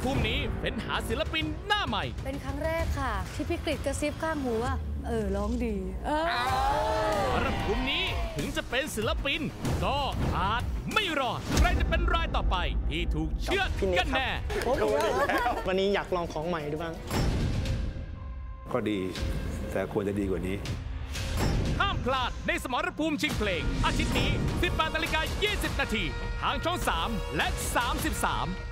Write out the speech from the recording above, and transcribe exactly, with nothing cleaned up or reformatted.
ภูมินี้เป็นหาศิลปินหน้าใหม่เป็นครั้งแรกค่ะที่พี่กฤษกระซิบข้างหูว่าเออร้องดีเออสมรภูมินี้ถึงจะเป็นศิลปินก็อาจไม่รอดใครจะเป็นรายต่อไปที่ถูกเชือดกันแน่วันนี้อยากลองของใหม่ดูบ้างก็ดีแต่ควรจะดีกว่านี้ห้ามพลาดในสมรภูมิชิงเพลงอาทิตย์นี้ สิบแปดนาฬิกายี่สิบนาทีทางช่องสามและสามสิบสาม